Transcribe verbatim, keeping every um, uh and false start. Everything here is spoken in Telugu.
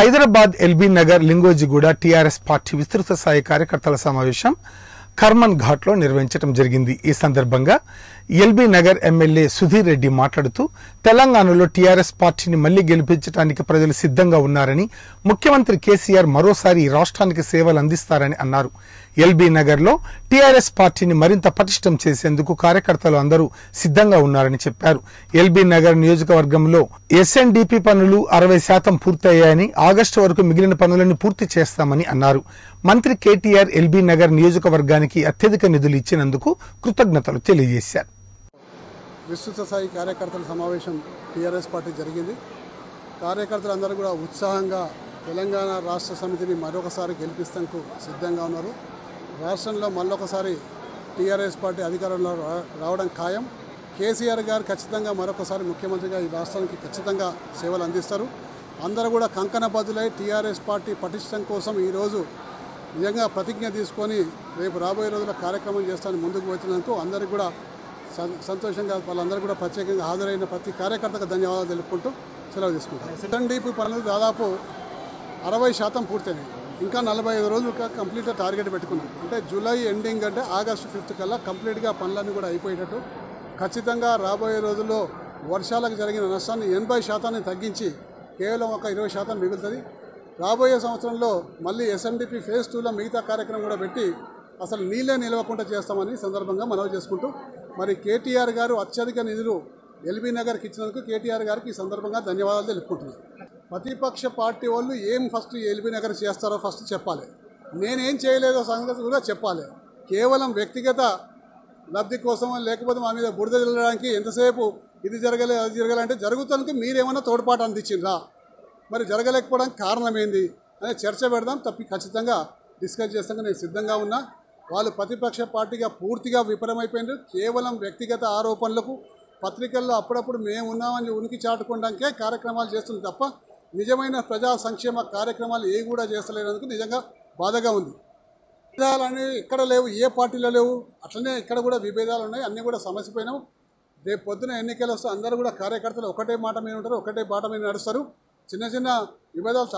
Hyderabad LB Nagar Lingojiguda TRS party విస్తృత స్థాయి కార్యకర్తల సమావేశం కర్మన్ ఘాట్ లో నిర్వహించడం జరిగింది। ఈ సందర్భంగా ఎల్బీ నగర్ ఎమ్మెల్యే సుధీర్ రెడ్డి మాట్లాడుతూ తెలంగాణలో టీఆర్ఎస్ పార్టీని మళ్లీ గెలిపించడానికి ప్రజలు సిద్ధంగా ఉన్నారని, ముఖ్యమంత్రి కేసీఆర్ మరోసారి రాష్ట్రానికి సేవలు అందిస్తారని అన్నారు। ఎల్బీ నగర్ లో టీఆర్ఎస్ పార్టీని మరింత పటిష్టం చేసేందుకు కార్యకర్తలు అందరూ సిద్ధంగా ఉన్నారని చెప్పారు। ఎల్బీ నగర్ నియోజకవర్గంలో ఎస్ఎన్డిపి పనులు అరవై శాతం పూర్తయ్యాయని, ఆగస్టు వరకు మిగిలిన పనులను పూర్తి చేస్తామని అన్నారు। మంత్రి కేటీఆర్ ఎల్బీ నగర్ నియోజకవర్గానికి అత్యధిక నిధులు ఇచ్చినందుకు కృతజ్ఞతలు తెలియజేశారు। విస్తృత స్థాయి కార్యకర్తల సమావేశం టీఆర్ఎస్ పార్టీ జరిగింది। కార్యకర్తలందరూ కూడా ఉత్సాహంగా తెలంగాణ రాష్ట్ర సమితిని మరొకసారి గెలిపిస్తేందుకు సిద్ధంగా ఉన్నారు। రాష్ట్రంలో మళ్ళొకసారి టీఆర్ఎస్ పార్టీ అధికారంలో రావడం ఖాయం। కేసీఆర్ గారు ఖచ్చితంగా మరొకసారి ముఖ్యమంత్రిగా ఈ రాష్ట్రానికి ఖచ్చితంగా సేవలు అందిస్తారు। అందరూ కూడా కంకణబద్దులై టీఆర్ఎస్ పార్టీ పటిష్టం కోసం ఈరోజు నిజంగా ప్రతిజ్ఞ తీసుకొని రేపు రాబోయే రోజుల్లో కార్యక్రమం చేస్తానని ముందుకు వచ్చినందుకు అందరికీ కూడా సంతోషంగా వాళ్ళందరూ కూడా ప్రత్యేకంగా హాజరైన ప్రతి కార్యకర్తకు ధన్యవాదాలు తెలుపుకుంటూ సెలవు తీసుకుంటారు। ఎస్ఎన్డిపి పనులు దాదాపు అరవై శాతం పూర్తయినాయి। ఇంకా నలభై ఐదు రోజులు కంప్లీట్గా టార్గెట్ పెట్టుకున్నాం। అంటే జూలై ఎండింగ్ అంటే ఆగస్టు ఫిఫ్త్ కల్లా కంప్లీట్గా పనులన్నీ కూడా అయిపోయేటట్టు ఖచ్చితంగా రాబోయే రోజుల్లో వర్షాలకు జరిగిన నష్టాన్ని ఎనభై శాతాన్ని తగ్గించి కేవలం ఒక ఇరవై శాతం మిగులుతుంది। రాబోయే సంవత్సరంలో మళ్ళీ ఎస్ఎన్డిపి ఫేజ్ టూలో మిగతా కార్యక్రమం కూడా పెట్టి అసలు నీళ్ళే నిలవకుండా చేస్తామని సందర్భంగా మనవి చేసుకుంటూ మరి కేటీఆర్ గారు అత్యధిక నిధులు ఎల్బీ నగర్కి ఇచ్చినందుకు కేటీఆర్ గారికి ఈ సందర్భంగా ధన్యవాదాలు తెలుపుకుంటున్నాను। ప్రతిపక్ష పార్టీ వాళ్ళు ఏం ఫస్ట్ ఎల్బీ నగర్ చేస్తారో ఫస్ట్ చెప్పాలి, నేనేం చేయలేదో సంగతి కూడా చెప్పాలి। కేవలం వ్యక్తిగత లబ్ధి కోసం లేకపోతే మా మీద బురద జల్లడానికి ఎంతసేపు ఇది జరగలే అది జరగాలంటే జరుగుతానికి మీరేమన్నా తోడ్పాటు అందించిండ్రా, మరి జరగలేకపోవడానికి కారణం ఏంది అనే చర్చ పెడదాం తప్పి ఖచ్చితంగా డిస్కస్ చేస్తాక నేను సిద్ధంగా ఉన్నా। వాళ్ళు ప్రతిపక్ష పార్టీగా పూర్తిగా విఫలమైపోయింది। కేవలం వ్యక్తిగత ఆరోపణలకు పత్రికల్లో అప్పుడప్పుడు మేము ఉన్నామని ఉనికి చాటుకోవడానికే కార్యక్రమాలు చేస్తుంది తప్ప నిజమైన ప్రజా సంక్షేమ కార్యక్రమాలు ఏ కూడా చేస్తలేనందుకు నిజంగా బాధగా ఉంది। విభేదాలు అనేవి ఎక్కడ లేవు, ఏ పార్టీలో లేవు, అట్లనే ఇక్కడ కూడా విభేదాలు ఉన్నాయి, అన్నీ కూడా సమస్యపోయినాం। రేపు పొద్దున ఎన్నికలు వస్తే అందరూ కూడా కార్యకర్తలు ఒకటే మాట మీద ఉంటారు, ఒకటే బాట మీద నడుస్తారు। చిన్న చిన్న విభేదాలు